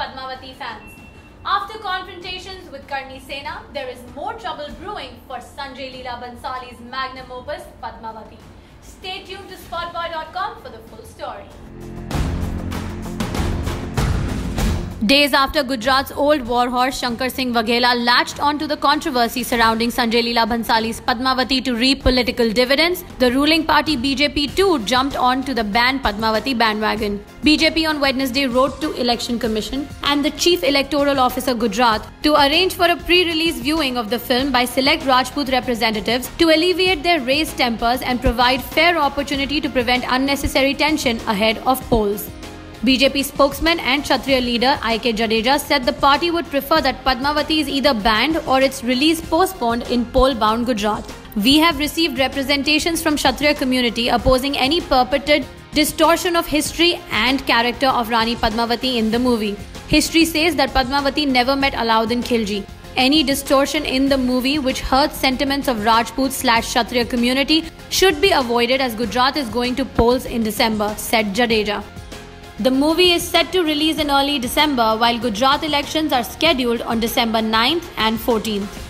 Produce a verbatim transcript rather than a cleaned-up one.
Padmavati fans. After confrontations with Karni Sena, there is more trouble brewing for Sanjay Leela Bhansali's Magnum Opus, Padmavati. Stay tuned to spotboy dot com for the full story. Days after Gujarat's old warhorse Shankar Singh Waghela latched onto the controversy surrounding Sanjay Leela Bhansali's Padmavati to reap political dividends, the ruling party B J P too jumped on to the ban Padmavati bandwagon. B J P on Wednesday wrote to Election Commission and the Chief Electoral Officer Gujarat to arrange for a pre-release viewing of the film by select Rajput representatives to alleviate their raised tempers and provide fair opportunity to prevent unnecessary tension ahead of polls. B J P spokesman and Kshatriya leader I K Jadeja said the party would prefer that Padmavati is either banned or its release postponed in poll-bound Gujarat. We have received representations from Kshatriya community opposing any purported distortion of history and character of Rani Padmavati in the movie. History says that Padmavati never met Alauddin Khilji. Any distortion in the movie which hurts sentiments of Rajput slash Kshatriya community should be avoided as Gujarat is going to polls in December, said Jadeja. The movie is set to release in early December while Gujarat elections are scheduled on December ninth and fourteenth.